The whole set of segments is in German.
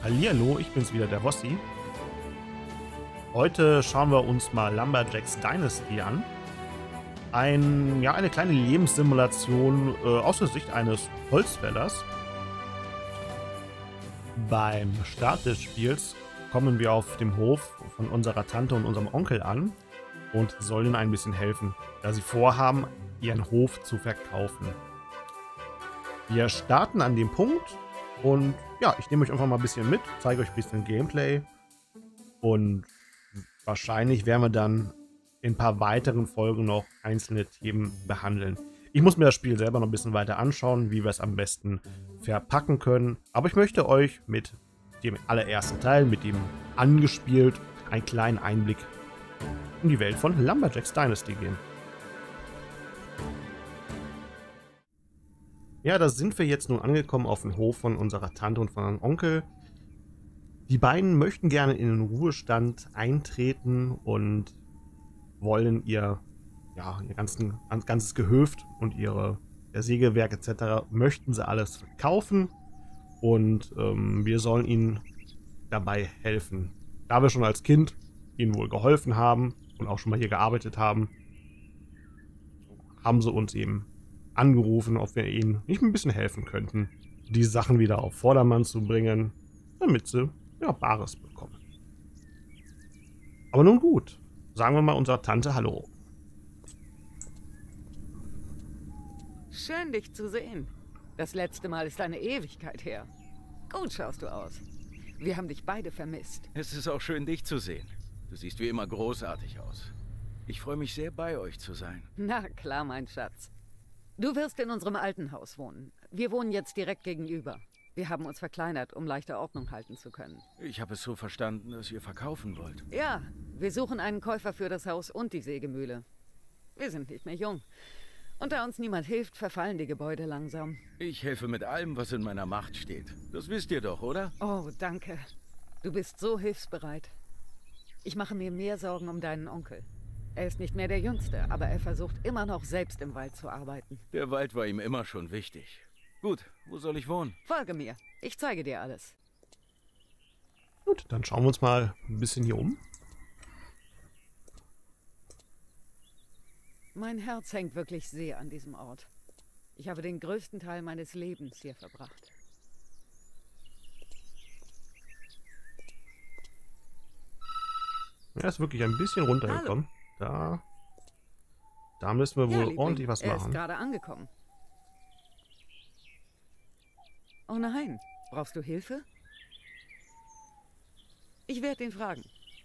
Hallihallo, ich bin's wieder, der Wossi. Heute schauen wir uns mal Lumberjacks Dynasty an. Eine kleine Lebenssimulation aus der Sicht eines Holzfällers. Beim Start des Spiels kommen wir auf dem Hof von unserer Tante und unserem Onkel an und sollen ein bisschen helfen, da sie vorhaben, ihren Hof zu verkaufen. Wir starten an dem Punkt und ja, ich nehme euch einfach mal ein bisschen mit, zeige euch ein bisschen Gameplay und wahrscheinlich werden wir dann in ein paar weiteren Folgen noch einzelne Themen behandeln. Ich muss mir das Spiel selber noch ein bisschen weiter anschauen, wie wir es am besten verpacken können, aber ich möchte euch mit dem allerersten Teil, mit dem angespielt, einen kleinen Einblick in die Welt von Lumberjacks Dynasty geben. Ja, da sind wir jetzt nun angekommen auf dem Hof von unserer Tante und von unserem Onkel. Die beiden möchten gerne in den Ruhestand eintreten und wollen ihr ganzes Gehöft und ihr Sägewerk etc. möchten sie alles verkaufen und wir sollen ihnen dabei helfen. Da wir schon als Kind ihnen wohl geholfen haben und auch schon mal hier gearbeitet haben, haben sie uns eben angerufen, ob wir ihnen nicht ein bisschen helfen könnten, die Sachen wieder auf Vordermann zu bringen, damit sie ja Bares bekommen. Aber nun gut, sagen wir mal unserer Tante Hallo. Schön, dich zu sehen. Das letzte Mal ist eine Ewigkeit her. Gut schaust du aus. Wir haben dich beide vermisst. Es ist auch schön, dich zu sehen. Du siehst wie immer großartig aus. Ich freue mich sehr, bei euch zu sein. Na klar, mein Schatz. Du wirst in unserem alten Haus wohnen. Wir wohnen jetzt direkt gegenüber. Wir haben uns verkleinert, um leichter Ordnung halten zu können. Ich habe es so verstanden, dass ihr verkaufen wollt. Ja, wir suchen einen Käufer für das Haus und die Sägemühle. Wir sind nicht mehr jung. Und da uns niemand hilft, verfallen die Gebäude langsam. Ich helfe mit allem, was in meiner Macht steht. Das wisst ihr doch, oder? Oh, danke. Du bist so hilfsbereit. Ich mache mir mehr Sorgen um deinen Onkel. Er ist nicht mehr der Jüngste, aber er versucht immer noch selbst im Wald zu arbeiten. Der Wald war ihm immer schon wichtig. Gut, wo soll ich wohnen? Folge mir. Ich zeige dir alles. Gut, dann schauen wir uns mal ein bisschen hier um. Mein Herz hängt wirklich sehr an diesem Ort. Ich habe den größten Teil meines Lebens hier verbracht. Er ist wirklich ein bisschen runtergekommen. Da müssen wir wohl Liebling, ordentlich was er ist machen. gerade angekommen. Oh nein, brauchst du Hilfe? Ich werde ihn fragen.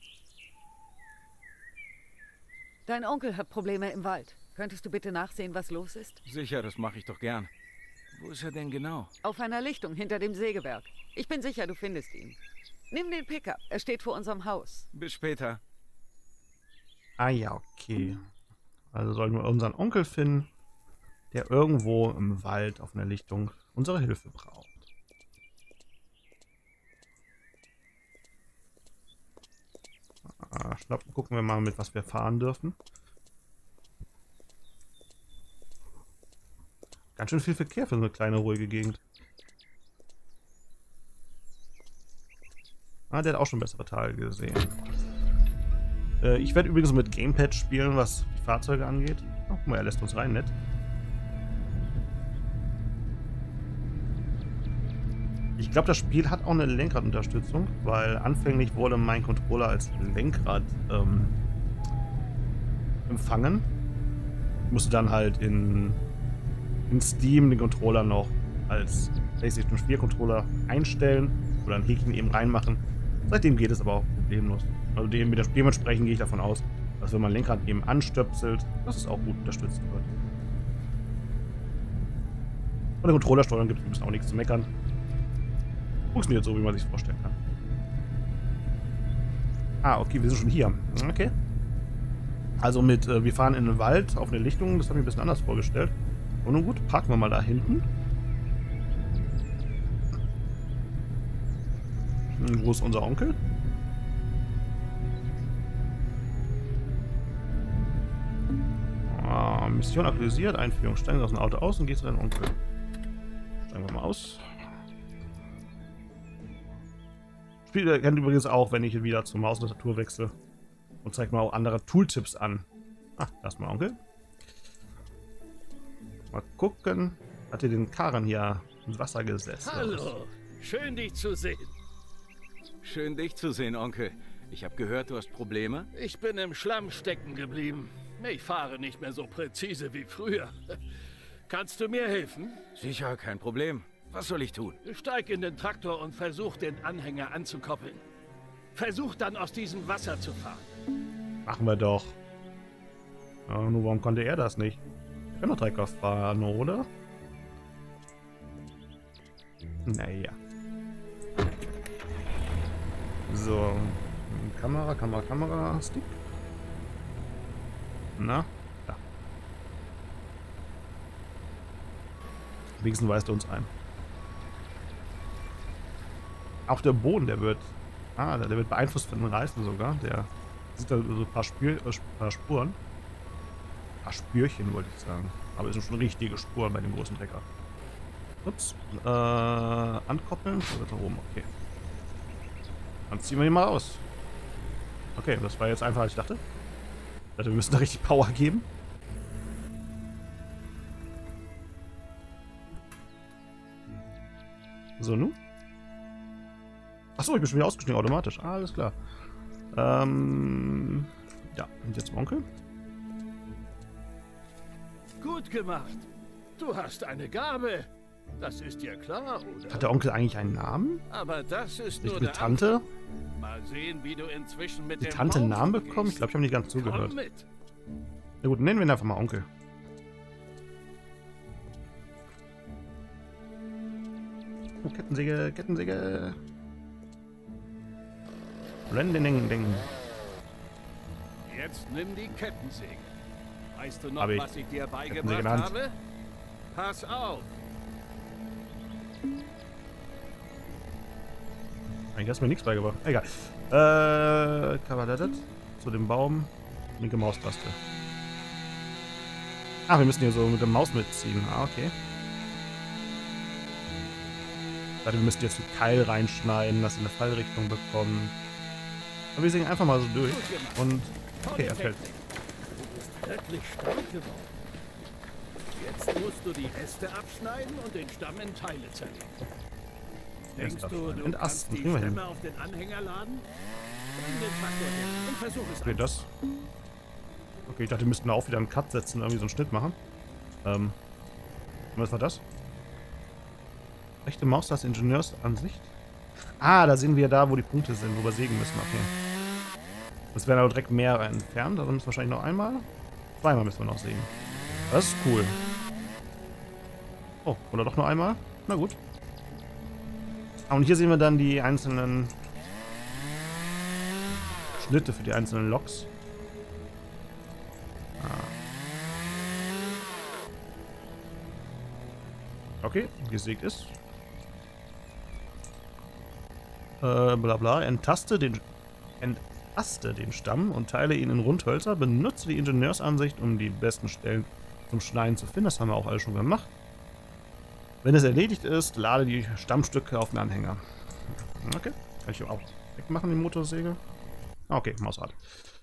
Dein Onkel hat Probleme im Wald. Könntest du bitte nachsehen, was los ist? Sicher, das mache ich doch gern. Wo ist er denn genau? Auf einer Lichtung hinter dem Sägewerk. Ich bin sicher, du findest ihn. Nimm den Pickup, er steht vor unserem Haus. Bis später. Ah ja, okay. Also sollten wir unseren Onkel finden, der irgendwo im Wald auf einer Lichtung unsere Hilfe braucht. Gucken wir mal, mit was wir fahren dürfen. Ganz schön viel Verkehr für so eine kleine, ruhige Gegend. Ah, der hat auch schon bessere Tage gesehen. Ich werde übrigens mit Gamepad spielen, was die Fahrzeuge angeht. Oh, guck mal, er lässt uns rein, nett. Ich glaube, das Spiel hat auch eine Lenkradunterstützung, weil anfänglich wurde mein Controller als Lenkrad empfangen. Ich musste dann halt in Steam den Controller noch als PlayStation 4 Controller einstellen oder ein Häkchen eben reinmachen. Seitdem geht es aber auch problemlos. Also dementsprechend gehe ich davon aus, dass wenn man Lenkrad eben anstöpselt, dass es auch gut unterstützt wird. Von der Controllersteuerung gibt es übrigens auch nichts zu meckern. Funktioniert so, wie man sich vorstellen kann. Ah, okay, wir sind schon hier. Okay. Also wir fahren in den Wald auf eine Lichtung, das habe ich ein bisschen anders vorgestellt. Und nun gut, parken wir mal da hinten. Wo ist unser Onkel? Mission aktualisiert, Einführung. Steigen Sie aus dem Auto aus und gehen zu deinem Onkel. Steigen wir mal aus. Spiel erkennt übrigens auch, wenn ich wieder zur Maustastatur wechsle. Und zeigt mir auch andere Tooltips an. Ah, da ist mein Onkel. Mal gucken. Hat ihr den Karren hier ins Wasser gesetzt? Hallo, schön dich zu sehen. Schön, dich zu sehen, Onkel. Ich habe gehört, du hast Probleme. Ich bin im Schlamm stecken geblieben. Ich fahre nicht mehr so präzise wie früher. Kannst du mir helfen? Sicher, kein Problem. Was soll ich tun? Steig in den Traktor und versuch, den Anhänger anzukoppeln. Versuch dann, aus diesem Wasser zu fahren. Machen wir doch. Ja, nur warum konnte er das nicht? Er kann doch Trecker fahren, oder? Naja. So. Kamera, Stick. Na? Da. Wenigstens weist er uns ein. Auch der Boden, der wird... Ah, der wird beeinflusst von den Reifen sogar. Der sieht da so ein paar Spuren. Ein paar Spürchen, wollte ich sagen. Aber es sind schon richtige Spuren bei dem großen Trecker. Ups. Ankoppeln. So, da oben, okay. Dann ziehen wir ihn mal raus. Okay, das war jetzt einfacher als ich dachte. Ich dachte, wir müssen da richtig Power geben. So, nun. Achso, ich bin schon wieder ausgestiegen automatisch. Ah, alles klar. Ja, und jetzt zum Onkel. Gut gemacht. Du hast eine Gabe. Das ist dir klar, oder? Hat der Onkel eigentlich einen Namen? Aber das ist Nicht nur mit der Tante? Anfang. Mal sehen, wie du inzwischen mit Die dem Tante einen Baum Namen umgehst. bekommen? Ich glaube, ich habe nicht ganz zugehört. Komm mit. Na gut, nennen wir ihn einfach mal Onkel. Oh, Kettensäge, Kettensäge. Blending. Jetzt nimm die Kettensäge. Weißt du noch, Hab ich. was ich dir Kettensäge in beigebracht der Hand. habe? Pass auf. Eigentlich hast du mir nichts beigebracht. Egal. Kabadadat. Zu dem Baum. Linke Maustaste. Ach, wir müssen hier so mit der Maus mitziehen. Ah, okay. Ich dachte, wir müssten jetzt einen Keil reinschneiden, dass sie eine Fallrichtung bekommen. Aber wir singen einfach mal so durch. Gut gemacht. Und. Tolle Okay, er fällt. Technik. Du bist wirklich stark geworden. Jetzt musst du die Äste abschneiden und den Stamm in Teile zerlegen. Denkst du, du kannst Entasten, die kriegen wir hin. Stämme auf den Anhänger laden? Bring den Traktor hin und versuch es Okay, das. Okay, ich dachte, wir müssten da auch wieder einen Cut setzen und irgendwie so einen Schnitt machen. Was war das? Rechte Maustaste Ingenieursansicht. Ah, da sehen wir da, wo die Punkte sind, wo wir sägen müssen. Okay. Das werden aber direkt mehr entfernt. Also müssen wir wahrscheinlich noch einmal. Zweimal müssen wir noch sägen. Das ist cool. Oh, oder doch nur einmal? Na gut. Ah, und hier sehen wir dann die einzelnen Schnitte für die einzelnen Loks. Okay, gesägt ist. Bla bla. Entaste den Stamm und teile ihn in Rundhölzer. Benutze die Ingenieursansicht, um die besten Stellen zum Schneiden zu finden. Das haben wir auch alles schon gemacht. Wenn es erledigt ist, lade die Stammstücke auf den Anhänger. Okay. Kann ich auch wegmachen, die Motorsäge? Okay, Mausrad.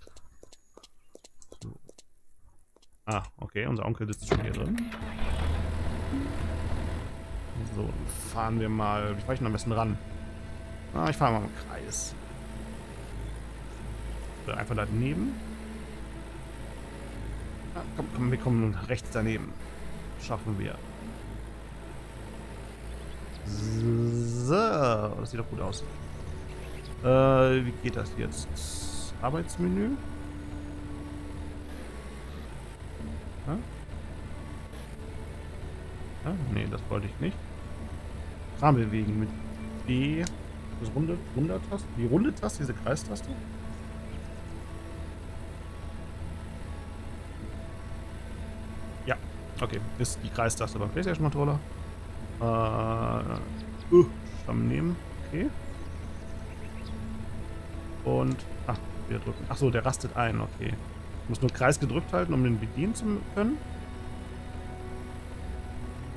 So. Ah, okay, unser Onkel sitzt schon hier drin. So, dann fahren wir mal. Wie fahre ich denn am besten ran? Ah, ich fahre mal im Kreis. So, einfach daneben. Ah, komm, wir kommen rechts daneben. Schaffen wir. So, das sieht doch gut aus. Wie geht das jetzt? Arbeitsmenü? Ah? Ah, nee, das wollte ich nicht. Kram bewegen mit B. Das runde Taste? Die runde Taste, diese Kreistaste? Ja, okay. Ist die Kreistaste beim PlayStation-Controller. Stamm nehmen. Okay. Und. Ach, wieder drücken. Achso, der rastet ein. Okay. Ich muss nur Kreis gedrückt halten, um den bedienen zu können.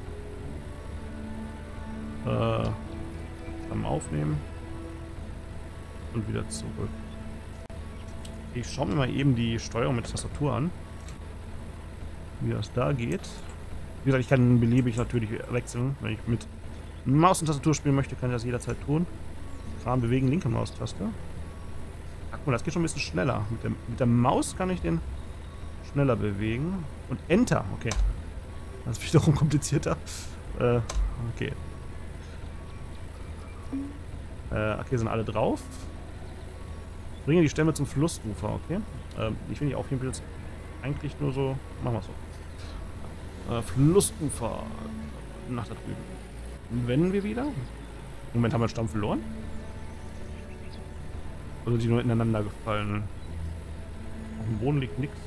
Stamm aufnehmen. und wieder zurück. Ich schaue mir mal eben die Steuerung mit Tastatur an. Wie das da geht. Wie gesagt, ich kann beliebig natürlich wechseln. Wenn ich mit Maus und Tastatur spielen möchte, kann ich das jederzeit tun. Kram bewegen, linke Maustaste. Ach mal, das geht schon ein bisschen schneller. Mit der Maus kann ich den schneller bewegen. Und Enter, okay. Das ist wiederum komplizierter. Okay. Okay, sind alle drauf. Bringe die Stämme zum Flussufer, okay. Ich will die aufheben, jetzt eigentlich nur so. Machen wir so. Flussufer. Nach da drüben. Wenden wir wieder. Im Moment haben wir den Stamm verloren. Oder sind die nur ineinander gefallen? Auf dem Boden liegt nichts.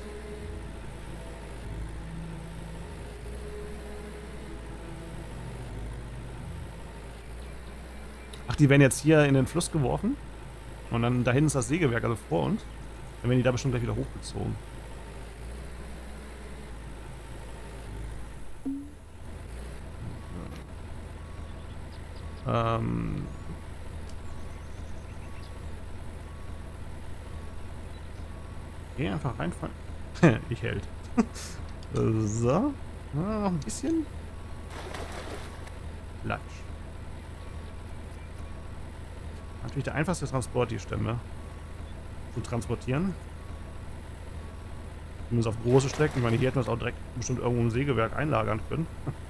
Ach, die werden jetzt hier in den Fluss geworfen. Und dann da hinten ist das Sägewerk, also vor uns. Dann werden die da bestimmt gleich wieder hochgezogen. Okay, einfach reinfallen. Ich hält. So. Noch ein bisschen. Latsch. Natürlich der einfachste Transport, die Stämme zu transportieren. Zumindest auf große Strecken. Ich meine, hier hätten wir es auch direkt bestimmt irgendwo im Sägewerk einlagern können.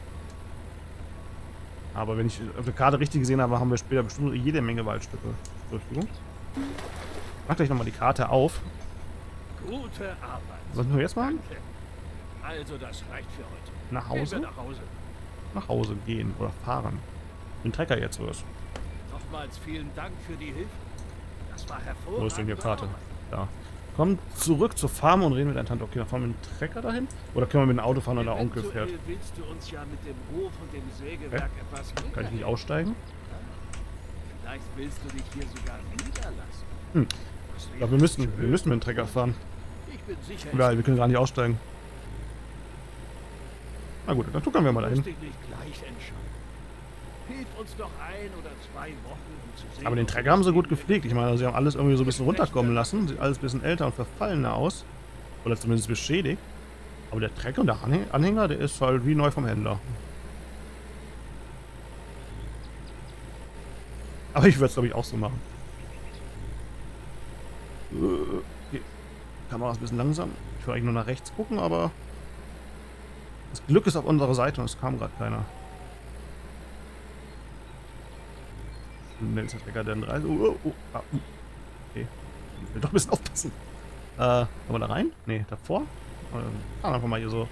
Aber wenn ich auf der Karte richtig gesehen habe, haben wir später bestimmt jede Menge Waldstücke zur Verfügung. Ich mach gleich nochmal die Karte auf. Gute Arbeit. Was müssen wir jetzt machen? Danke. Also, das reicht für heute. Nach Gehen Hause? wir nach Hause. Nach Hause gehen oder fahren. Den Trecker jetzt los. Nochmals vielen Dank für die Hilfe. Das war hervorragend. Wo ist denn die Karte? Da. Komm zurück zur Farm und reden mit deiner Tante. Okay, dann fahren wir mit dem Trecker dahin? Oder können wir mit dem Auto fahren, oder der Onkel fährt? Willst du uns ja mit dem Hof und dem Sägewerk etwas Kann ich nicht aussteigen? Vielleicht willst du dich hier sogar niederlassen. Hm. Ich glaube, wir müssen mit dem Trecker fahren. Ich bin sicher, Ja, wir können gar nicht aussteigen. Na gut, dann tuckern wir mal dahin. dich nicht gleich entscheiden. Hilf uns doch 1 oder 2 Wochen, um zu sehen. Aber den Trecker haben sie gut gepflegt. Ich meine, sie haben alles irgendwie so ein bisschen runterkommen lassen. Sieht alles ein bisschen älter und verfallener aus. Oder zumindest beschädigt. Aber der Trecker und der Anhänger, der ist halt wie neu vom Händler. Aber ich würde es, glaube ich, auch so machen. Okay. Kamera ist ein bisschen langsam. Ich will eigentlich nur nach rechts gucken, aber das Glück ist auf unserer Seite und es kam gerade keiner. Schnell ist der Trecker denn rein. Okay. Ich will doch ein bisschen aufpassen. Wollen wir da rein? Ne, davor? Einfach mal hier so.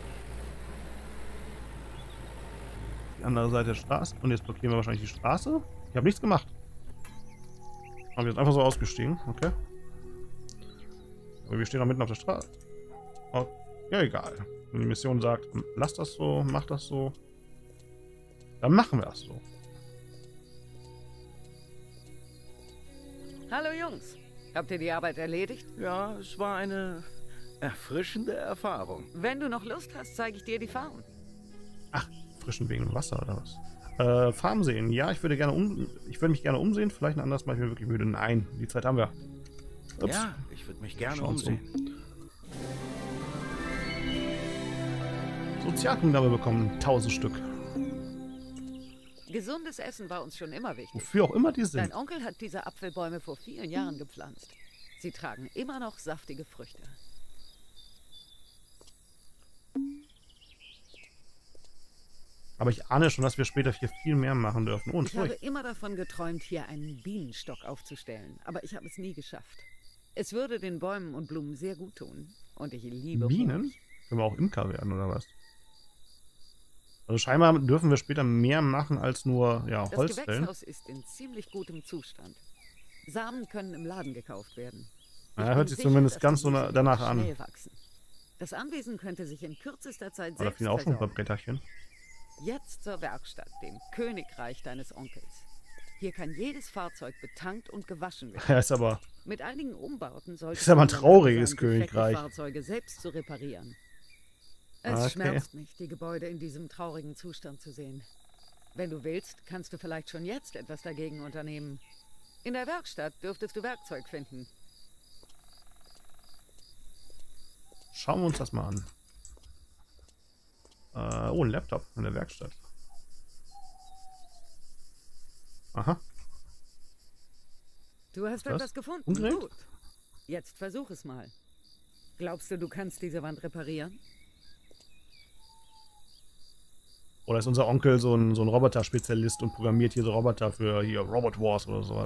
Die andere Seite der Straße. Und jetzt blockieren wir wahrscheinlich die Straße. Ich habe nichts gemacht. Aber wir sind einfach so ausgestiegen. Okay. Aber wir stehen noch mitten auf der Straße. Oh, ja, egal. Wenn die Mission sagt, lass das so, mach das so, dann machen wir das so. Hallo Jungs. Habt ihr die Arbeit erledigt? Ja, es war eine erfrischende Erfahrung. Wenn du noch Lust hast, zeige ich dir die Farm. Ach, frischen wegen Wasser oder was? Farm sehen. Ja, ich würde mich gerne umsehen. Vielleicht ein anderes Mal, ich bin wirklich müde. Nein, die Zeit haben wir. Ups. Ja, ich würde mich gerne Schauen umsehen. Sozialpunkte haben wir bekommen. 1000 Stück. Gesundes Essen war uns schon immer wichtig. Wofür auch immer die sind. Dein Onkel hat diese Apfelbäume vor vielen Jahren gepflanzt. Sie tragen immer noch saftige Früchte. Aber ich ahne schon, dass wir später hier viel mehr machen dürfen. Und ich habe immer davon geträumt, hier einen Bienenstock aufzustellen. Aber ich habe es nie geschafft. Es würde den Bäumen und Blumen sehr gut tun. Und ich liebe Bienen? Honig. Können wir auch Imker werden, oder was? Also scheinbar dürfen wir später mehr machen als nur Holz Das fällen. Gewächshaus ist in ziemlich gutem Zustand. Samen können im Laden gekauft werden. Ja, hört sich zumindest ganz so danach an. Schnell wachsen. Das Anwesen könnte sich in kürzester Zeit Aber da selbst fehlen auch schon ein paar versorgen. Bretterchen. Jetzt zur Werkstatt, dem Königreich deines Onkels. Hier kann jedes Fahrzeug betankt und gewaschen werden. Ja, ist aber... Mit einigen Umbauten sollte Ist aber ein es trauriges sein, Königreich. defekte Fahrzeuge selbst zu reparieren. Es Okay. schmerzt mich, die Gebäude in diesem traurigen Zustand zu sehen. Wenn du willst, kannst du vielleicht schon jetzt etwas dagegen unternehmen. In der Werkstatt dürftest du Werkzeug finden. Schauen wir uns das mal an. Oh, ein Laptop in der Werkstatt. Aha. Du hast Was? etwas gefunden. Umdreht? Gut. Jetzt versuch es mal. Glaubst du, du kannst diese Wand reparieren? Oder ist unser Onkel so ein Roboter-Spezialist und programmiert hier so Roboter für hier Robot Wars oder sowas?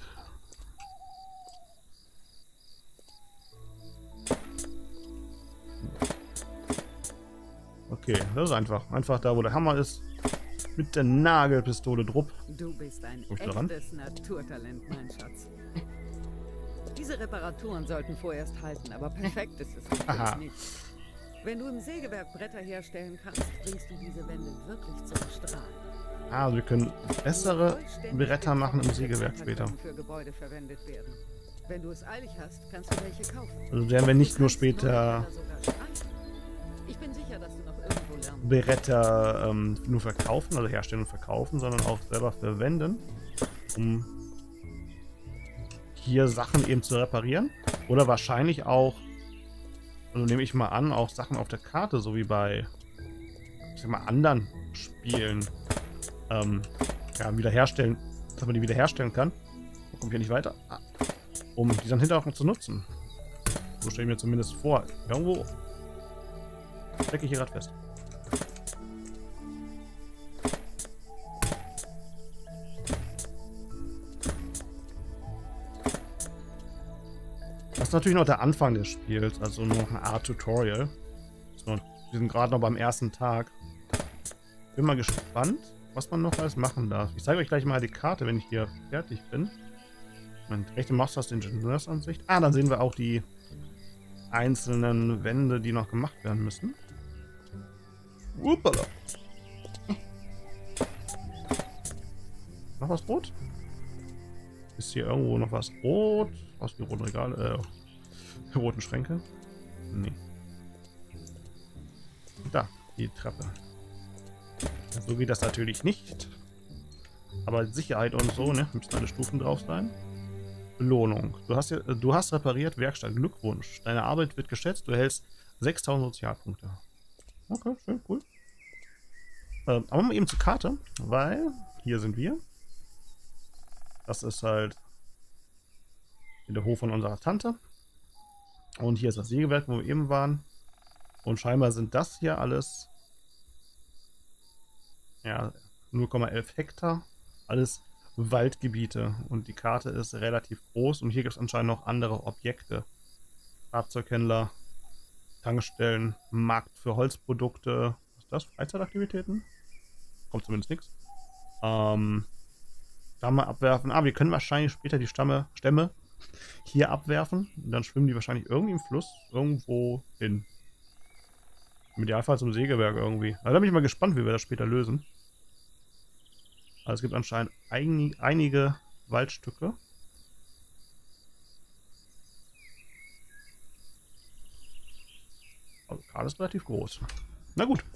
Okay, das ist einfach. Einfach da, wo der Hammer ist. Mit der Nagelpistole drupp. Du bist ein Komm ich da ran? echtes Naturtalent, mein Schatz. Diese Reparaturen sollten vorerst halten, aber perfekt ist es Aha. natürlich nicht. Wenn du im Sägewerk Bretter herstellen kannst, bringst du diese Wände wirklich zum Strahlen. Ah, also wir können bessere Bretter machen im Sägewerk später. Für Gebäude verwendet werden. Wenn du es eilig hast, kannst du welche kaufen. Also werden wir nicht Du nur kannst neue später Bretter sogar streichen. Ich bin sicher, dass du noch irgendwo lernen. Bretter nur verkaufen, also herstellen und verkaufen, sondern auch selber verwenden, um hier Sachen eben zu reparieren. Oder wahrscheinlich auch, also nehme ich mal an, auch Sachen auf der Karte, so wie bei, ich sag mal, anderen Spielen, ja, wiederherstellen, dass man die wiederherstellen kann. Da komme ich ja nicht weiter. Ah, um die dann hinterher auch noch zu nutzen. So stelle ich mir zumindest vor. Irgendwo stecke ich hier gerade fest. Das ist natürlich noch der Anfang des Spiels, also nur noch eine Art Tutorial. So, wir sind gerade noch beim ersten Tag. Bin mal gespannt, was man noch alles machen darf. Ich zeige euch gleich mal die Karte, wenn ich hier fertig bin. Meine rechte Maustaste Ingenieursansicht. Ah, dann sehen wir auch die einzelnen Wände, die noch gemacht werden müssen. Uppala. Noch was rot? Ist hier irgendwo noch was rot? Aus wie roten Regale, roten Schränke? Nee. Da, die Treppe. So geht das natürlich nicht. Aber Sicherheit und so, ne? Müssen alle Stufen drauf sein. Belohnung. Du hast repariert, Werkstatt. Glückwunsch. Deine Arbeit wird geschätzt. Du erhältst 6000 Sozialpunkte. Okay, schön, cool. Aber mal eben zur Karte, weil hier sind wir. Das ist halt der Hof von unserer Tante. Und hier ist das Sägewerk, wo wir eben waren. Und scheinbar sind das hier alles, ja, 0,11 Hektar. Alles Waldgebiete. Und die Karte ist relativ groß. Und hier gibt es anscheinend noch andere Objekte. Fahrzeughändler, Tankstellen, Markt für Holzprodukte. Was ist das? Freizeitaktivitäten? Kommt zumindest nichts. Stamme abwerfen. Ah, wir können wahrscheinlich später die Stämme hier abwerfen. Und dann schwimmen die wahrscheinlich irgendwie im Fluss irgendwo hin. Im Idealfall zum Sägewerk irgendwie. Also da bin ich mal gespannt, wie wir das später lösen. Also es gibt anscheinend einige Waldstücke. Also gerade ist relativ groß. Na gut.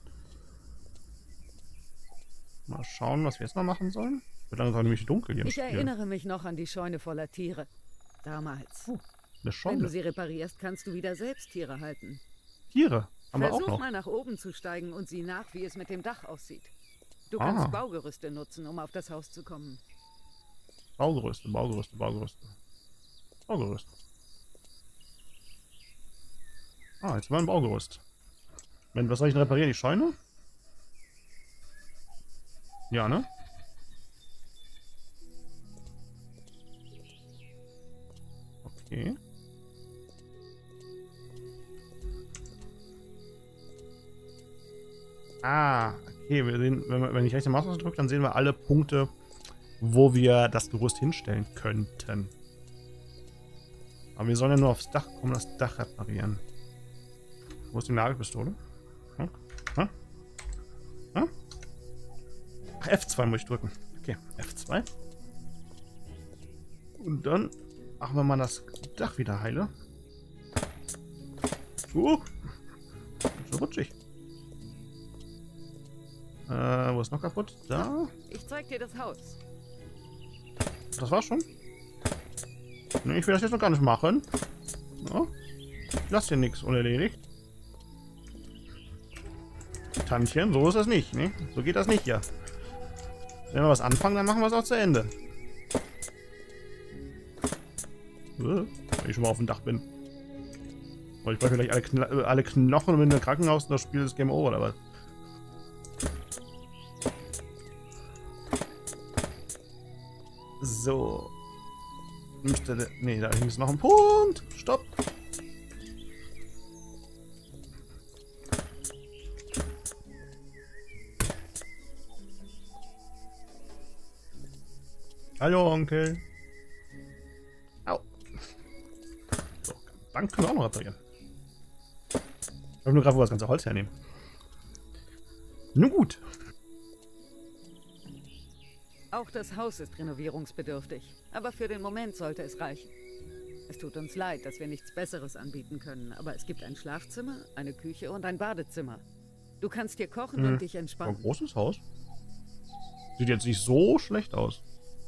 Mal schauen, was wir jetzt noch machen sollen. Wird langsam nämlich dunkel hier im Ich Spiel. erinnere mich noch an die Scheune voller Tiere. Damals. Eine Wenn Scheune. du sie reparierst, kannst du wieder selbst Tiere halten. Tiere haben wir auch Versuch noch. mal nach oben zu steigen und sieh nach, wie es mit dem Dach aussieht. Du Ah. kannst Baugerüste nutzen, um auf das Haus zu kommen. Baugerüste. Ah, jetzt war ein Baugerüst. Was soll ich denn reparieren? Die Scheune? Ja, ne? Okay. Ah, okay. Wir sehen, wenn ich rechte Maustaste drücke, dann sehen wir alle Punkte, wo wir das Gerüst hinstellen könnten. Aber wir sollen ja nur aufs Dach kommen, das Dach reparieren. Wo ist die Nagelpistole? Hm? Hm? Hm? Ach, F2 muss ich drücken. Okay, F2. Und dann machen wir mal das Dach wieder heile. So rutschig. Wo ist noch kaputt? Da. Ich zeig dir das Haus. Das war's schon? Nee, ich will das jetzt noch gar nicht machen. Ja. Ich lasse hier nichts unerledigt. Tantchen, so ist das nicht, ne? So geht das nicht hier. Wenn wir was anfangen, dann machen wir es auch zu Ende. Wenn ich schon mal auf dem Dach bin. Weil ich brauche vielleicht alle Knochen und mit einem Krankenhaus und das Spiel ist Game Over, oder was? So. Ne, da ist noch ein Punkt. Stopp. Hallo, Onkel. Au. So, dann können wir auch noch reparieren. Ich habe nur gerade, wo wir das ganze Holz hernehmen. Nun gut. Auch das Haus ist renovierungsbedürftig, aber für den Moment sollte es reichen. Es tut uns leid, dass wir nichts Besseres anbieten können, aber es gibt ein Schlafzimmer, eine Küche und ein Badezimmer. Du kannst hier kochen und dich entspannen. Ein großes Haus. Sieht jetzt nicht so schlecht aus.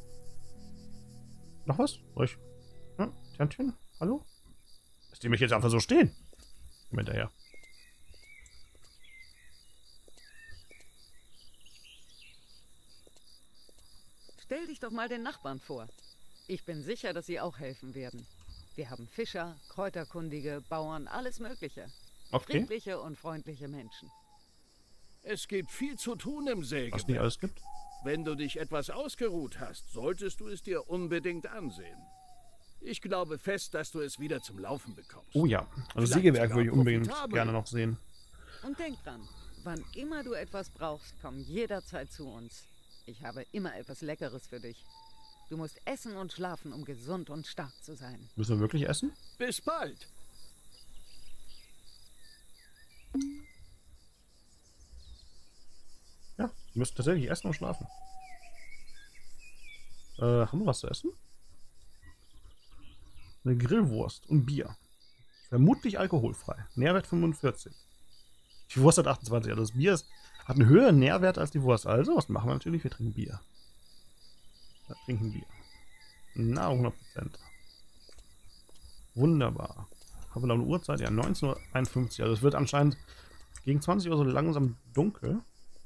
Noch was? Ruhig. Ja, Tantchen? Hallo? Lässt ihr mich jetzt einfach so stehen? Komm hinterher. Stell dich doch mal den Nachbarn vor. Ich bin sicher, dass sie auch helfen werden. Wir haben Fischer, Kräuterkundige, Bauern, alles Mögliche. Okay. Friedliche und freundliche Menschen. Es gibt viel zu tun im Was Sägewerk. nicht alles gibt? Wenn du dich etwas ausgeruht hast, solltest du es dir unbedingt ansehen. Ich glaube fest, dass du es wieder zum Laufen bekommst. Oh ja. Also Vielleicht Sägewerk sogar würde ich unbedingt profitabel. gerne noch sehen. Und denk dran, wann immer du etwas brauchst, komm jederzeit zu uns. Ich habe immer etwas Leckeres für dich. Du musst essen und schlafen, um gesund und stark zu sein. Müssen wir wirklich essen? Bis bald. Ja, wir müssen tatsächlich essen und schlafen. Haben wir was zu essen? Eine Grillwurst und Bier. Vermutlich alkoholfrei. Nährwert 45. Die Wurst hat 28. Also das Bier hat einen höheren Nährwert als die Wurst. Also, was machen wir natürlich? Wir trinken Bier. Wir trinken Bier. Na, 100%. Wunderbar. Haben wir noch eine Uhrzeit? Ja, 19:51 Uhr. Also es wird anscheinend gegen 20 Uhr so langsam dunkel.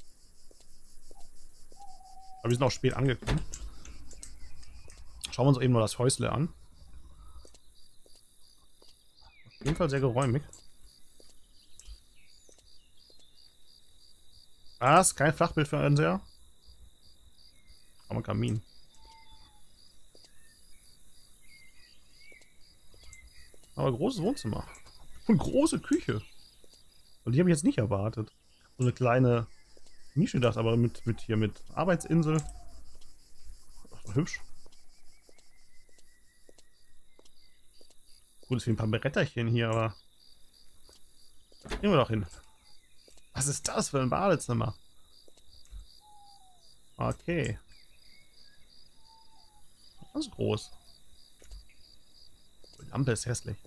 Aber wir sind auch spät angekommen. Schauen wir uns eben mal das Häusle an. Auf jeden Fall sehr geräumig. Was? Kein Flachbildfernseher? Aber ein Kamin. Aber großes Wohnzimmer. Und große Küche. Und die habe ich jetzt nicht erwartet. So eine kleine Nische, das aber mit Arbeitsinsel. Das war hübsch. Gut, es fehlen ein paar Bretterchen hier, aber das kriegen wir doch hin. Was ist das für ein Badezimmer? Okay. Das ist groß. Die Lampe ist hässlich.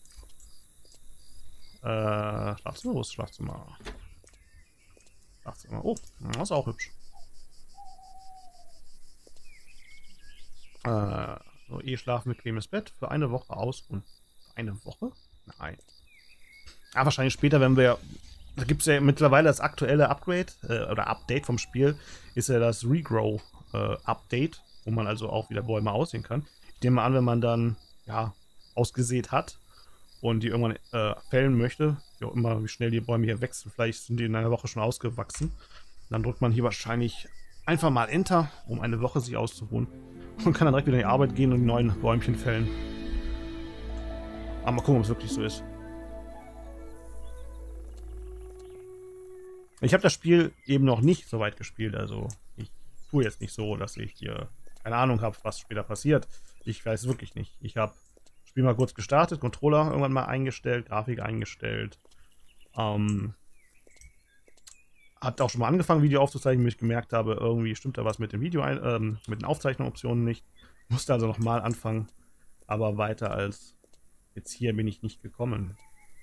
Schlafzimmer, wo ist das Schlafzimmer? Schlafzimmer. Oh, das ist auch hübsch. So, schlafen, bequemes Bett. Für eine Woche ausruhen. Eine Woche? Nein. Ah, wahrscheinlich später, wenn wir... Da gibt es ja mittlerweile das aktuelle Upgrade oder Update vom Spiel, ist ja das Regrow Update, wo man also auch wieder Bäume aussehen kann. Ich nehme mal an, wenn man dann ja ausgesät hat und die irgendwann fällen möchte, wie auch immer, wie schnell die Bäume hier wachsen, vielleicht sind die in einer Woche schon ausgewachsen, dann drückt man hier wahrscheinlich einfach mal Enter, um eine Woche sich auszuruhen und kann dann direkt wieder in die Arbeit gehen und die neuen Bäumchen fällen. Aber mal gucken, ob es wirklich so ist. Ich habe das Spiel eben noch nicht so weit gespielt, also ich tue jetzt nicht so, dass ich hier keine Ahnung habe, was später passiert. Ich weiß wirklich nicht. Ich habe das Spiel mal kurz gestartet, Controller irgendwann mal eingestellt, Grafik eingestellt. Hat auch schon mal angefangen, Video aufzuzeichnen, bis ich gemerkt habe, irgendwie stimmt da was mit dem Video, mit den Aufzeichnungsoptionen nicht. Musste also nochmal anfangen, aber weiter als jetzt hier bin ich nicht gekommen.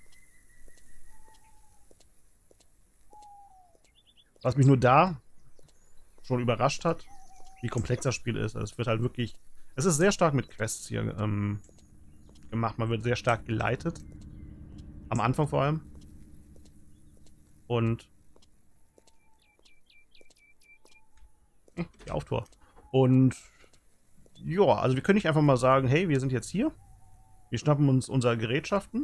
Was mich nur da schon überrascht hat, wie komplex das Spiel ist. Also es wird halt wirklich Es ist sehr stark mit Quests hier gemacht. Man wird sehr stark geleitet. Am Anfang vor allem. Und die Auftor. Und ja, also wir können nicht einfach mal sagen, hey, wir sind jetzt hier. Wir schnappen uns unsere Gerätschaften.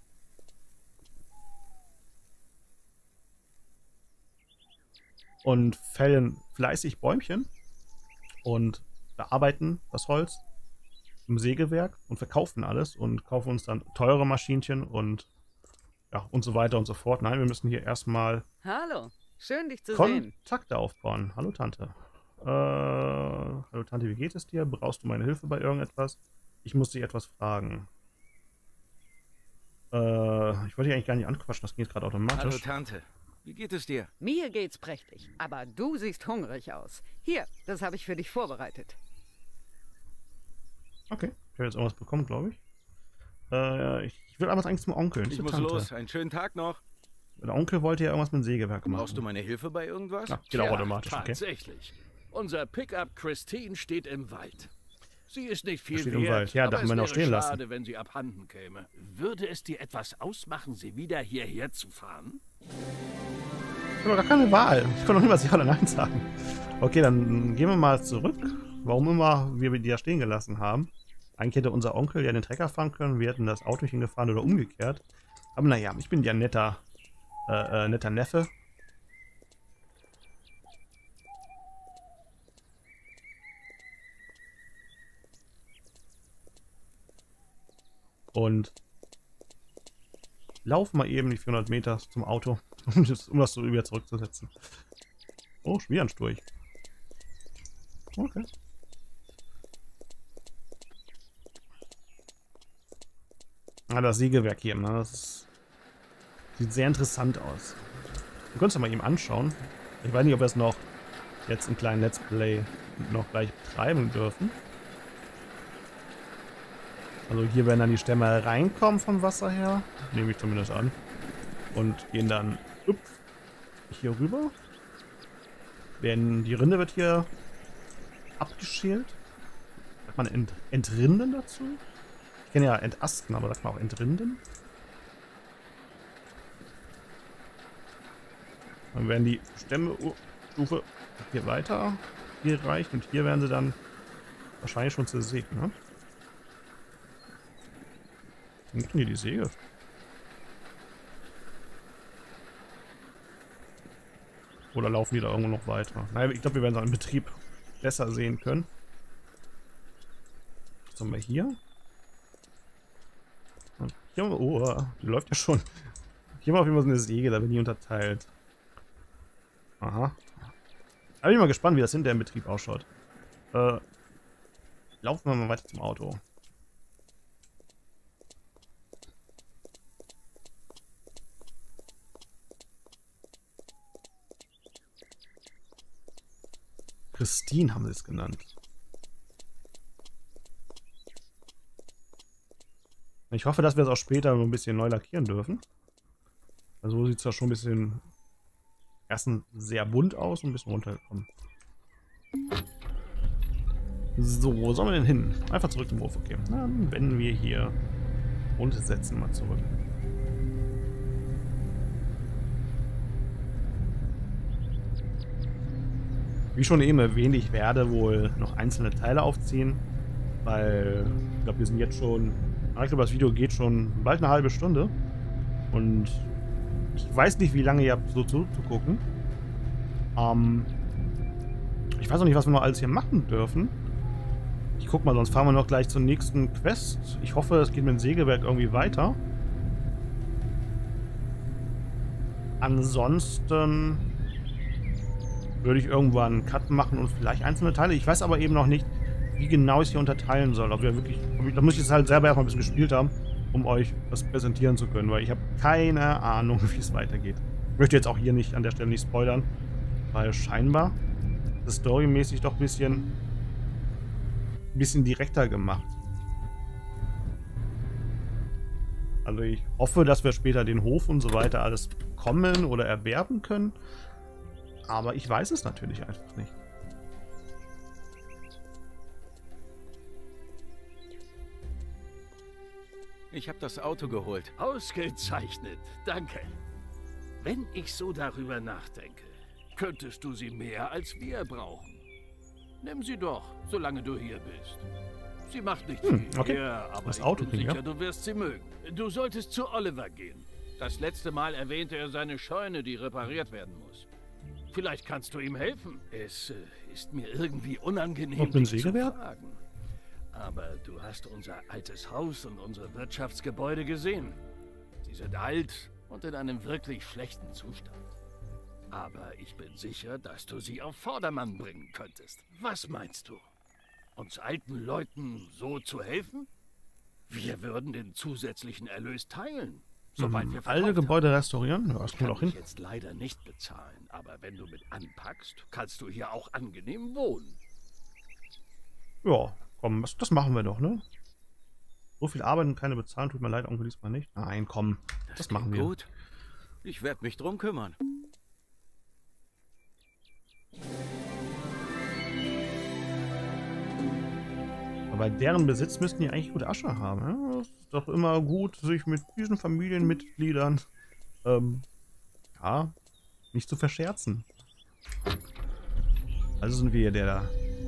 Und fällen fleißig Bäumchen. Und bearbeiten das Holz im Sägewerk und verkaufen alles und kaufen uns dann teure Maschinchen und ja, und so weiter und so fort. Nein, wir müssen hier erstmal Hallo, schön dich zu sehen. Kontakte aufbauen. Hallo Tante. Hallo Tante, wie geht es dir? Brauchst du meine Hilfe bei irgendetwas? Ich muss dich etwas fragen. Ich wollte dich eigentlich gar nicht anquatschen, das ging jetzt gerade automatisch. Hallo Tante, wie geht es dir? Mir geht's prächtig, aber du siehst hungrig aus. Hier, das habe ich für dich vorbereitet. Okay, ich habe jetzt irgendwas bekommen, glaube ich. Ich will aber eigentlich zum Onkel. Ich muss los, einen schönen Tag noch. Der Onkel wollte ja irgendwas mit dem Sägewerk machen. Brauchst du meine Hilfe bei irgendwas? Ja, geht auch automatisch, okay. Tatsächlich. Unser Pickup Christine steht im Wald. Sie ist nicht viel Steht wert, im Wald. Ja, aber darf es man noch wäre stehen lassen. schade, wenn sie abhanden käme. Würde es dir etwas ausmachen, sie wieder hierher zu fahren? Ich habe gar keine Wahl. Ich kann doch nicht mal Ja oder Nein sagen. Okay, dann gehen wir mal zurück. Warum immer wir die da stehen gelassen haben. Eigentlich hätte unser Onkel ja den Trecker fahren können. Wir hätten das Auto hingefahren oder umgekehrt. Aber naja, ich bin ja ein netter Neffe. Und lauf mal eben die 400 Meter zum Auto, um das so wieder zurückzusetzen. Oh, schon wieder ein Sturch. Okay. Ah, das Sägewerk hier, ne? Das sieht sehr interessant aus. Wir können es mal eben anschauen. Ich weiß nicht, ob wir es noch jetzt im kleinen Let's Play noch gleich betreiben dürfen. Also hier werden dann die Stämme reinkommen vom Wasser her. Nehme ich zumindest an. Und gehen dann hier rüber. Die Rinde wird hier abgeschält. Sagt man entrinden dazu? Ich kenne ja entasten, aber sagt man auch entrinden. Dann werden die Stämme Stufe hier weiter gereicht und hier werden sie dann wahrscheinlich schon zersägt, ne? Wo ist denn hier die Säge? Oder laufen die da irgendwo noch weiter? Naja, ich glaube, wir werden es im Betrieb besser sehen können. Was haben wir hier? Und hier oh, die läuft ja schon. Hier haben wir auf jeden Fall so eine Säge, da bin ich unterteilt. Aha. Da bin ich mal gespannt, wie das hinter im Betrieb ausschaut. Laufen wir mal weiter zum Auto. Christine haben sie es genannt. Ich hoffe, dass wir es auch später ein bisschen neu lackieren dürfen. Also so sieht es ja schon ein bisschen erstens sehr bunt aus und ein bisschen runtergekommen. So, wo sollen wir denn hin? Einfach zurück zum Hof, okay. Dann wenden wir hier und setzen mal zurück. Wie schon eben erwähnt, ich werde wohl noch einzelne Teile aufziehen, weil ich glaube, wir sind jetzt schon, ich glaube, das Video geht schon bald eine halbe Stunde und ich weiß nicht, wie lange ihr habt, so zuzugucken. Ich weiß noch nicht, was wir noch alles hier machen dürfen. Ich guck mal, sonst fahren wir noch gleich zur nächsten Quest. Ich hoffe, es geht mit dem Sägewerk irgendwie weiter. Ansonsten würde ich irgendwann einen Cut machen und vielleicht einzelne Teile. Ich weiß aber eben noch nicht, wie genau ich es hier unterteilen soll. Ob wir wirklich, da muss ich es halt selber erstmal ein bisschen gespielt haben, um euch das präsentieren zu können, weil ich habe keine Ahnung, wie es weitergeht. Ich möchte jetzt auch hier nicht an der Stelle nicht spoilern, weil scheinbar ist storymäßig doch ein bisschen direkter gemacht. Also ich hoffe, dass wir später den Hof und so weiter alles bekommen oder erwerben können. Aber ich weiß es natürlich einfach nicht. Ich habe das Auto geholt. Ausgezeichnet, danke. Wenn ich so darüber nachdenke, könntest du sie mehr als wir brauchen. Nimm sie doch, solange du hier bist. Sie macht nicht viel okay. her, aber Das ich Auto bin ging, sicher, ja. du wirst sie mögen. Du solltest zu Oliver gehen. Das letzte Mal erwähnte er seine Scheune, die repariert werden muss. Vielleicht kannst du ihm helfen. Es ist mir irgendwie unangenehm, Ob ein dich zu Sägewerk? fragen. Aber du hast unser altes Haus und unsere Wirtschaftsgebäude gesehen. Sie sind alt und in einem wirklich schlechten Zustand. Aber ich bin sicher, dass du sie auf Vordermann bringen könntest. Was meinst du? Uns alten Leuten so zu helfen? Wir würden den zusätzlichen Erlös teilen, sobald wir verkauft Alte Gebäude restaurieren? Ja, das haben. kommt auch Kann hin. ich jetzt leider nicht bezahlen, aber wenn du mit anpackst, kannst du hier auch angenehm wohnen. Ja, komm, das machen wir doch, ne? So viel Arbeit und keine bezahlen, tut mir leid, Onkel diesmal nicht. Nein, komm, das machen klingt wir. gut. Ich werde mich drum kümmern. Aber deren Besitz müssten die eigentlich gute Asche haben. Ja? Das ist doch immer gut, sich mit diesen Familienmitgliedern ja, nicht zu verscherzen. Also sind wir der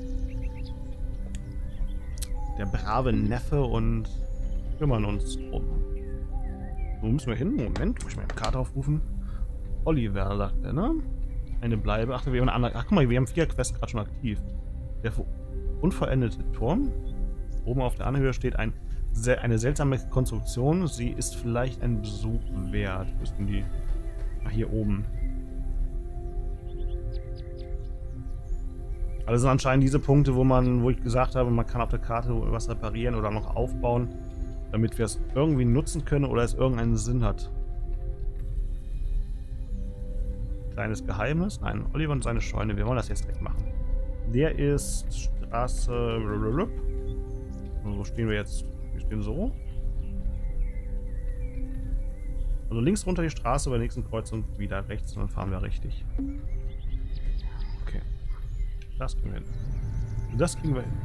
brave Neffe und kümmern uns drum. Wo müssen wir hin? Moment, muss ich mal eine Karte aufrufen. Oliver, sagt er, ne? Eine Bleibe. Ach, wir haben eine andere. Ach, guck mal, wir haben 4 Quests gerade schon aktiv. Der unvollendete Turm. Oben auf der Anhöhe steht eine seltsame Konstruktion. Sie ist vielleicht ein Besuch wert. Wo ist denn die? Ach, hier oben. Also sind anscheinend diese Punkte, wo ich gesagt habe, man kann auf der Karte was reparieren oder noch aufbauen, damit wir es irgendwie nutzen können oder es irgendeinen Sinn hat. Kleines Geheimnis. Nein, Oliver und seine Scheune. Wir wollen das jetzt direkt machen. Der ist Straße. Wo stehen wir jetzt? Wir stehen so. Also links runter die Straße, bei der nächsten Kreuzung wieder rechts und dann fahren wir richtig. Okay. Das kriegen wir hin. Das kriegen wir hin.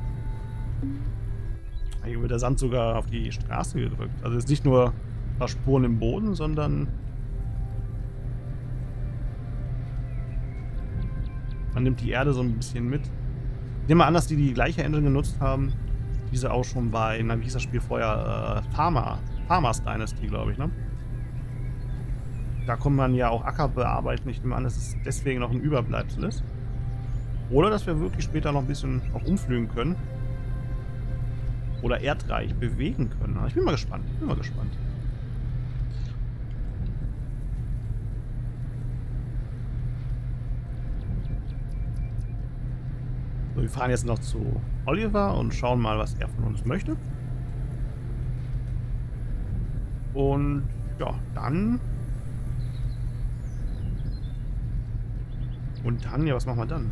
Hier wird der Sand sogar auf die Straße gedrückt. Also jetzt nicht nur ein paar Spuren im Boden, sondern man nimmt die Erde so ein bisschen mit. Ich nehme mal an, dass die gleiche Engine genutzt haben, wie sie auch schon bei, wie hieß das Spiel vorher, Farmers Dynasty, glaube ich, ne? Da kann man ja auch Acker bearbeiten. Ich nehme an, dass es deswegen noch ein Überbleibsel ist. Oder dass wir wirklich später noch ein bisschen auch umflügen können. Oder erdreich bewegen können. Ich bin mal gespannt. So, wir fahren jetzt noch zu Oliver und schauen mal, was er von uns möchte. Und ja, dann... ja, was machen wir dann?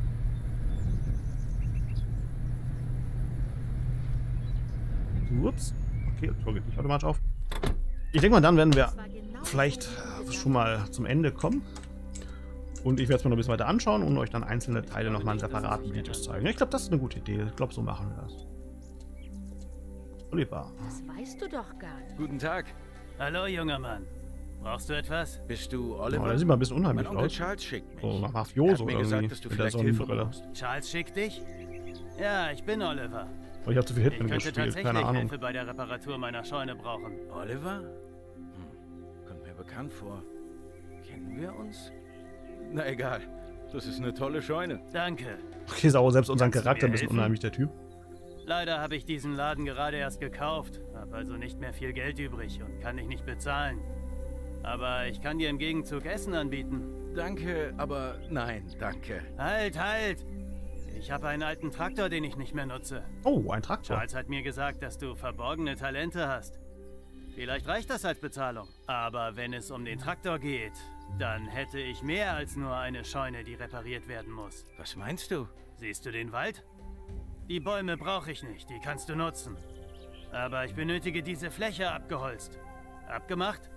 Ups. Okay, das Tor geht nicht automatisch auf. Ich denke mal, dann werden wir vielleicht schon mal zum Ende kommen. Und ich werde es mir noch ein bisschen weiter anschauen und euch dann einzelne Teile nochmal in separaten Videos zeigen. Ich glaube, das ist eine gute Idee. Ich glaube, so machen wir das. Oliver. Das weißt du doch gar nicht. Guten Tag. Hallo, junger Mann. Brauchst du etwas? Bist du Oh, Oliver? der sieht mal ein bisschen unheimlich Mein Onkel aus. Charles schickt mich. So Er Mafioso hat mir irgendwie. gesagt, dass du Mit der vielleicht Hilfe Sonnenbrille. brauchst. Charles schickt dich? Ja, ich bin Oliver. Oh, ich habe zu viel Ich Hitman könnte gespielt. tatsächlich Keine Ahnung. Hilfe bei der Reparatur meiner Scheune brauchen. Oliver? Kommt mir bekannt vor. Kennen wir uns? Na egal. Das ist eine tolle Scheune. Danke. Okay, ist auch selbst unseren Kannst du Charakter mir ein bisschen helfen? unheimlich, der Typ. Leider habe ich diesen Laden gerade erst gekauft, habe also nicht mehr viel Geld übrig und kann dich nicht bezahlen. Aber ich kann dir im Gegenzug Essen anbieten. Danke, aber nein, danke. Halt, halt! Ich habe einen alten Traktor, den ich nicht mehr nutze. Oh, ein Traktor. Charles hat mir gesagt, dass du verborgene Talente hast. Vielleicht reicht das als Bezahlung. Aber wenn es um den Traktor geht, dann hätte ich mehr als nur eine Scheune, die repariert werden muss. Was meinst du? Siehst du den Wald? Die Bäume brauche ich nicht, die kannst du nutzen. Aber ich benötige diese Fläche abgeholzt. Abgemacht?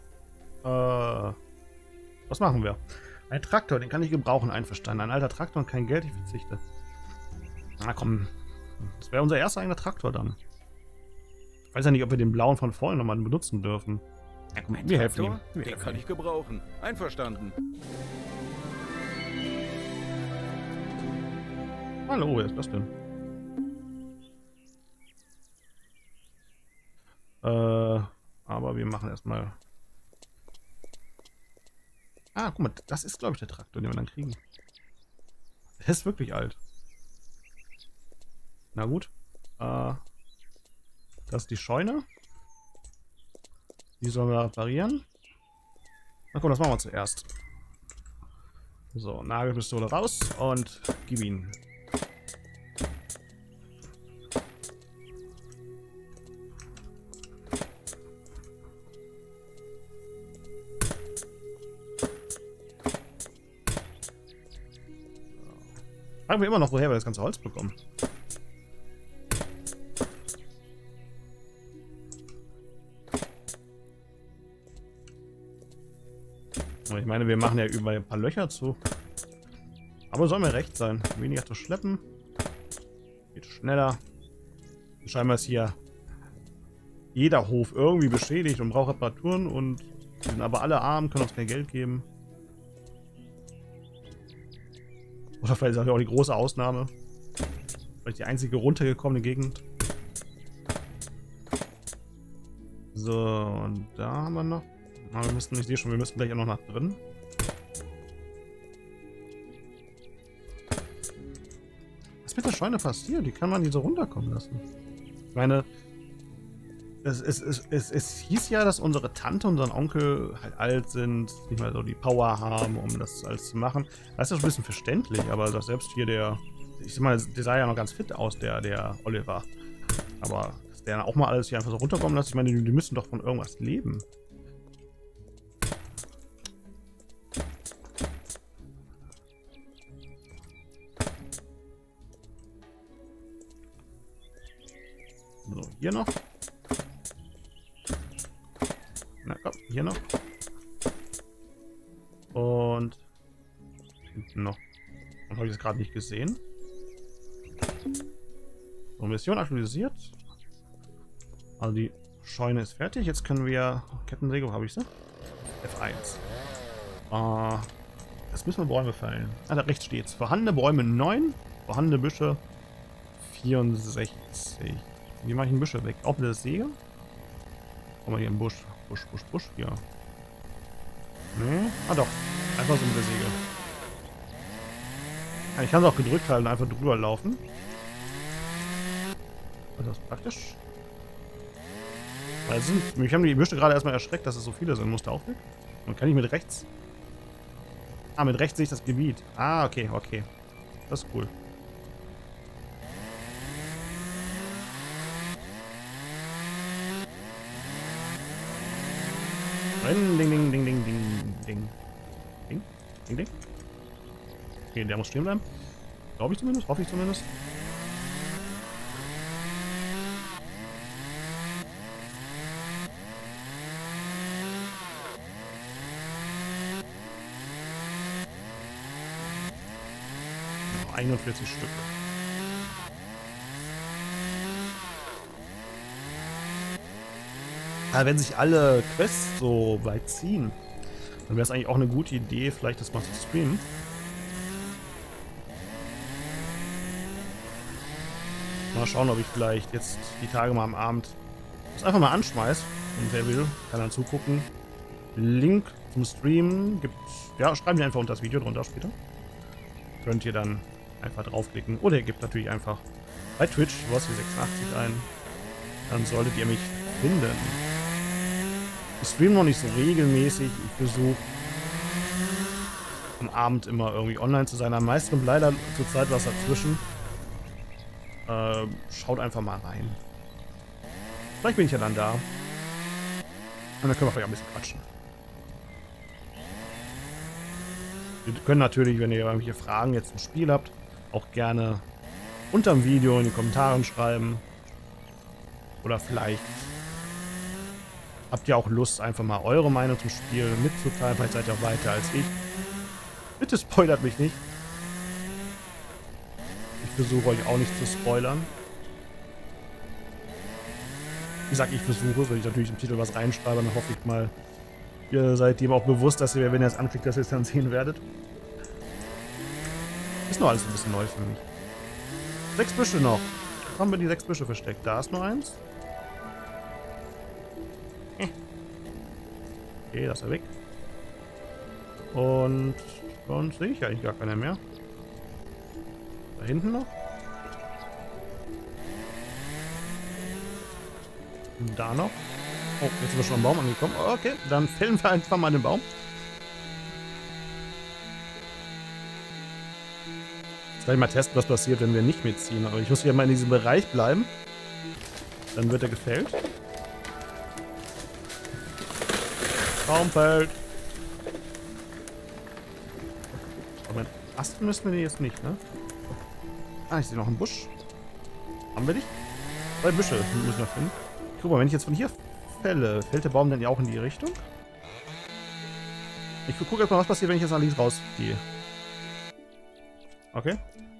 Was machen wir? Ein Traktor, den kann ich gebrauchen, einverstanden. Ein alter Traktor und kein Geld, ich verzichte. Na komm, das wäre unser erster eigener Traktor dann. Ich weiß ja nicht, ob wir den blauen von vorhin nochmal benutzen dürfen. Ja, komm, wir helfen ihm. Den kann ich gebrauchen. Einverstanden. Hallo, wer ist das denn? Aber wir machen erstmal... Ah, guck mal, das ist, glaube ich, der Traktor, den wir dann kriegen. Der ist wirklich alt. Na gut. Das ist die Scheune. Die sollen wir reparieren. Na komm, das machen wir zuerst. So, Nagelpistole raus und gib ihn. Fragen wir immer noch, woher wir das ganze Holz bekommen. Ich meine, wir machen ja überall ein paar Löcher zu. Aber soll mir recht sein. Weniger zu schleppen. Geht schneller. Scheinbar ist hier jeder Hof irgendwie beschädigt und braucht Reparaturen und sind aber alle arm, können uns kein Geld geben. Oder vielleicht ist das ja auch die große Ausnahme. Vielleicht die einzige runtergekommene Gegend. So, und da haben wir noch. Aber wir müssen, ich sehe schon, wir müssen gleich auch noch nach drin. Was ist mit der Scheune passiert? Wie kann man die so runterkommen lassen? Ich meine, es hieß ja, dass unsere Tante und unser Onkel halt alt sind, nicht mal so die Power haben, um das alles zu machen. Das ist ja schon ein bisschen verständlich, aber dass selbst hier der, ich sag mal, der sah ja noch ganz fit aus, der Oliver. Aber dass der auch mal alles hier einfach so runterkommen lässt, ich meine, die müssen doch von irgendwas leben. So, hier noch. Na komm, hier noch. Und hinten noch. Und habe ich das gerade nicht gesehen. So, Mission aktualisiert. Also die Scheune ist fertig. Jetzt können wir... Kettensäge, wo habe ich sie? F1. Jetzt müssen wir Bäume fällen. Ah, da rechts steht's. Vorhandene Bäume 9. Vorhandene Büsche 64. Wie mache ich den Büsche weg? Auch mit der Säge? Guck mal hier im Busch. Busch. Ja. Nee. Ah doch. Einfach so mit der Säge. Ja, ich kann es auch gedrückt halten, einfach drüber laufen. Das ist praktisch. Weil mich haben die Büsche gerade erstmal erschreckt, dass es so viele sind. Musste auch weg. Und kann ich mit rechts... Ah, mit rechts sehe ich das Gebiet. Ah, okay. Das ist cool. Ding. Okay, der muss stehen bleiben. Glaube ich zumindest, hoffe ich zumindest. Oh, 41 Stück. Aber wenn sich alle Quests so weit ziehen, dann wäre es eigentlich auch eine gute Idee, vielleicht das mal zu streamen. Mal schauen, ob ich vielleicht jetzt die Tage mal am Abend das einfach mal anschmeiß. Und wer will, kann dann zugucken. Link zum Stream gibt's. Ja, schreiben wir einfach unter das Video drunter später. Könnt ihr dann einfach draufklicken. Oder ihr gebt natürlich einfach bei Twitch Rossi86 ein. Dann solltet ihr mich finden. Ich streame noch nicht so regelmäßig. Ich versuche am Abend immer irgendwie online zu sein. Am meisten kommt leider zurzeit was dazwischen. Schaut einfach mal rein. Vielleicht bin ich ja dann da. Und dann können wir vielleicht ein bisschen quatschen. Wir können natürlich, wenn ihr irgendwelche Fragen jetzt zum Spiel habt, auch gerne unter dem Video in die Kommentare schreiben. Oder vielleicht habt ihr auch Lust, einfach mal eure Meinung zum Spiel mitzuteilen. Vielleicht seid ihr auch weiter als ich. Bitte spoilert mich nicht. Ich versuche euch auch nicht zu spoilern. Ich sag, ich versuche, wenn ich natürlich im Titel was reinschreibe, dann hoffe ich mal, ihr seid dem auch bewusst, dass ihr, wenn ihr es anklickt, dass ihr es dann sehen werdet. Ist noch alles ein bisschen neu für mich. 6 Büsche noch. Wo haben wir die 6 Büsche versteckt? Da ist nur eins. Okay, das ist er weg. Und sonst sehe ich eigentlich gar keine mehr. Da hinten noch. Und da noch. Oh, jetzt sind wir schon am Baum angekommen. Okay, dann fällen wir einfach mal den Baum. Jetzt kann ich mal testen, was passiert, wenn wir nicht mitziehen. Aber ich muss ja mal in diesem Bereich bleiben. Dann wird er gefällt. Baum fällt. Aber Ast müssen wir den jetzt nicht, ne? Ah, ich sehe noch einen Busch. Haben wir nicht? 2 Büsche muss ich noch finden. Guck mal, wenn ich jetzt von hier fälle, fällt der Baum dann ja auch in die Richtung? Ich gucke erstmal, was passiert, wenn ich jetzt nach links rausgehe. Okay.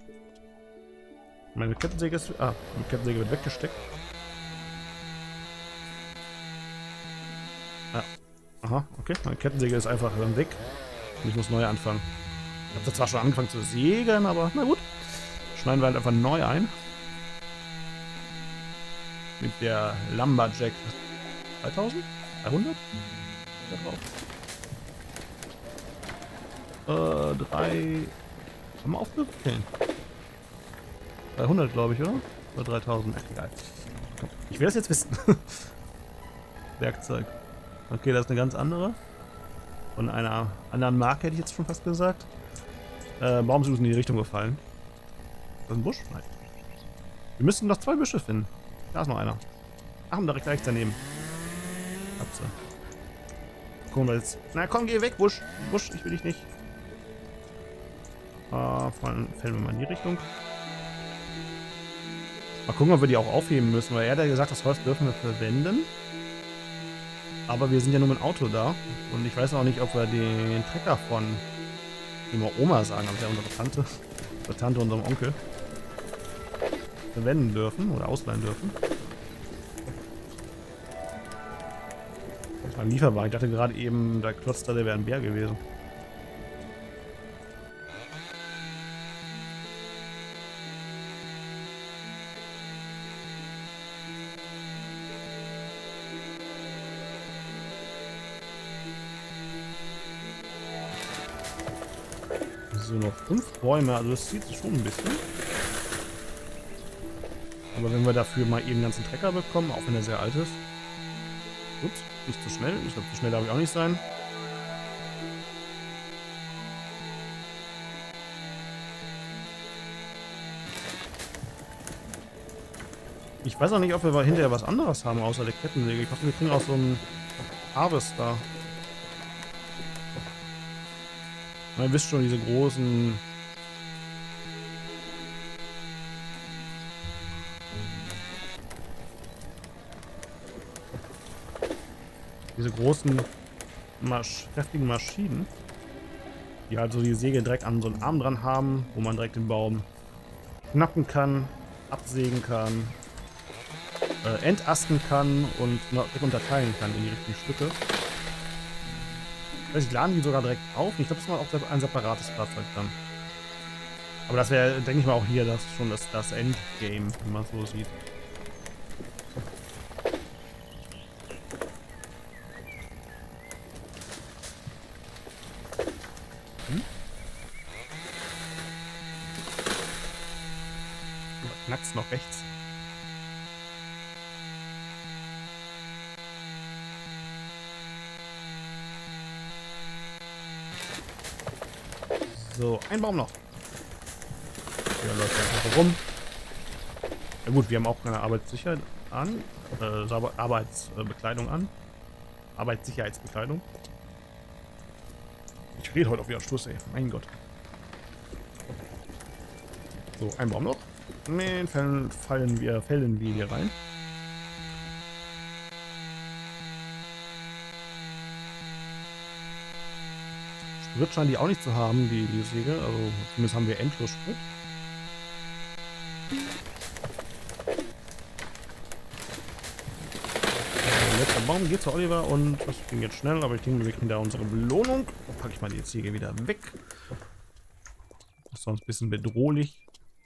Meine Kettensäge ist... Ah, die Kettensäge wird weggesteckt. Ah. Aha, okay. Meine Kettensäge ist einfach dann weg. Und ich muss neu anfangen. Ich habe zwar schon angefangen zu sägen, aber na gut. Schneiden wir halt einfach neu ein. Mit der Lumberjack 3000? 300? Da drauf. 3... Haben wir aufgehört? Okay. 300, glaube ich, oder? Oder 3000? Ach, egal. Ich will das jetzt wissen. Werkzeug. Okay, das ist eine ganz andere. Von einer anderen Marke, hätte ich jetzt schon fast gesagt. Warum ist in die Richtung gefallen? Ist das ein Busch? Nein. Wir müssen noch 2 Büsche finden. Da ist noch einer. Ach, und direkt gleich daneben. Katze. Gucken wir jetzt. Na komm, geh weg, Busch. Busch, ich will dich nicht. Fällen wir mal in die Richtung. Mal gucken, ob wir die auch aufheben müssen, weil er hat ja gesagt, das Holz dürfen wir verwenden. Aber wir sind ja nur mit dem Auto da. Und ich weiß auch nicht, ob wir den Trecker von, wie wir Oma sagen, aber ja unsere Tante, unserem Onkel, verwenden dürfen oder ausleihen dürfen. Das war ein Lieferwagen. Ich dachte gerade eben, der Klotz da, der wäre ein Bär gewesen. So, noch 5 Bäume, also das zieht sich schon ein bisschen. Aber wenn wir dafür mal eben den ganzen Trecker bekommen, auch wenn er sehr alt ist. Ups, nicht zu schnell. Ich glaube, zu schnell darf ich auch nicht sein. Ich weiß auch nicht, ob wir hinterher was anderes haben, außer der Kettensäge. Ich hoffe, wir kriegen auch so einen Harvester. Ihr wisst schon, diese großen... Diese großen, kräftigen Maschinen, die halt so die Säge direkt an so einen Arm dran haben, wo man direkt den Baum knacken kann, absägen kann, entasten kann und unterteilen kann in die richtigen Stücke. Ich laden die sogar direkt auf. Ich glaube, das war auch ein separates Fahrzeug dann. Aber das wäre, denke ich mal, auch hier das schon das Endgame, wenn man es so sieht. Knackst noch rechts. So, ein Baum noch. Der läuft einfach rum. Ja gut, wir haben auch keine Arbeitssicherheit an. Arbeitsbekleidung an. Arbeitssicherheitsbekleidung. Ich rede heute auch wieder Schluss, ey. Mein Gott. So, ein Baum noch. Den fällen wir hier rein. Sprit scheinen die auch nicht zu haben, die Säge. Also zumindest haben wir endlos Sprit. warum geht zu Oliver und das ging jetzt schnell, aber ich denke, wir kriegen da unsere Belohnung. Dann packe ich mal die Ziege wieder weg. Das ist sonst ein bisschen bedrohlich.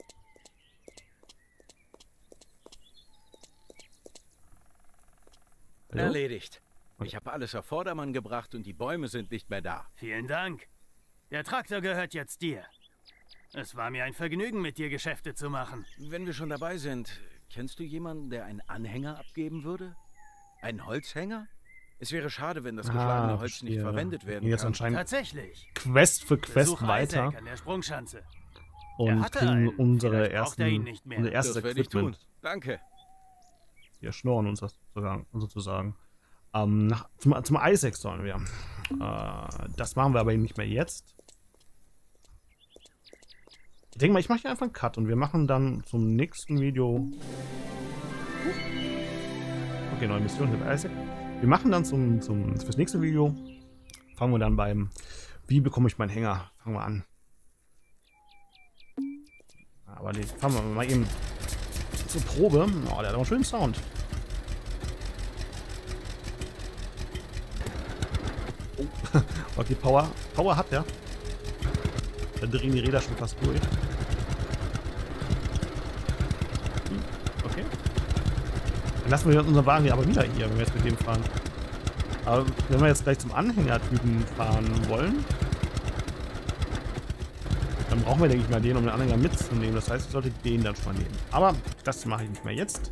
Hallo? Erledigt. Ich habe alles auf Vordermann gebracht und die Bäume sind nicht mehr da. Vielen Dank. Der Traktor gehört jetzt dir. Es war mir ein Vergnügen, mit dir Geschäfte zu machen. Wenn wir schon dabei sind, kennst du jemanden, der einen Anhänger abgeben würde? Einen Holzhänger? Es wäre schade, wenn das geschlagene Holz nicht verwendet werden jetzt kann. Anscheinend Tatsächlich. Quest für Quest Besuch weiter. Isaac an der Sprungschanze. Und hatte kriegen einen. unsere Vielleicht braucht er ihn nicht mehr. unser erstes Das werde ich tun. Equipment. Danke. Wir schnorren uns das sozusagen. Zum Isaac sollen wir. Das machen wir aber nicht mehr jetzt. Ich denke mal, ich mache hier einfach einen Cut und wir machen dann zum nächsten Video. Okay, neue Mission mit Isaac. Wir machen dann fürs nächste Video. Fangen wir dann beim Wie bekomme ich meinen Hänger? Fangen wir an. Aber nee, fangen wir mal eben zur Probe. Oh, der hat auch einen schönen Sound. Oh. Okay, Power hat der. Da drehen die Räder schon fast durch. Okay. Dann lassen wir unseren Wagen ja aber wieder hier, wenn wir jetzt mit dem fahren. Aber wenn wir jetzt gleich zum Anhängertypen fahren wollen, dann brauchen wir, denke ich mal, den, um den Anhänger mitzunehmen. Das heißt, ich sollte den dann schon mal nehmen. Aber das mache ich nicht mehr jetzt.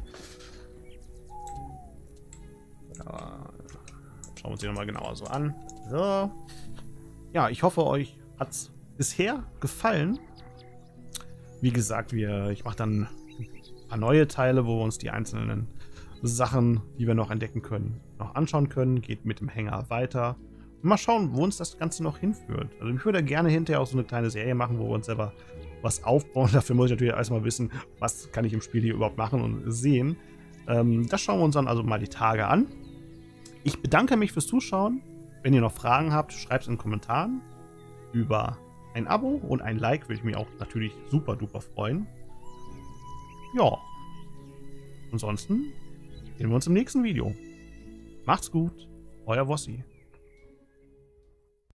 Ja, schauen wir uns den nochmal genauer so an. So. Ja, ich hoffe, euch hat es bisher gefallen. Wie gesagt, ich mache dann ein paar neue Teile, wo wir uns die einzelnen Sachen, die wir noch entdecken können, noch anschauen können. Geht mit dem Hänger weiter. Und mal schauen, wo uns das Ganze noch hinführt. Also ich würde gerne hinterher auch so eine kleine Serie machen, wo wir uns selber was aufbauen. Dafür muss ich natürlich erstmal wissen, was kann ich im Spiel hier überhaupt machen und sehen. Das schauen wir uns dann also mal die Tage an. Ich bedanke mich fürs Zuschauen. Wenn ihr noch Fragen habt, schreibt es in den Kommentaren. Über ein Abo und ein Like würde ich mich auch natürlich super duper freuen. Ja. Ansonsten sehen wir uns im nächsten Video. Macht's gut, euer Wossi.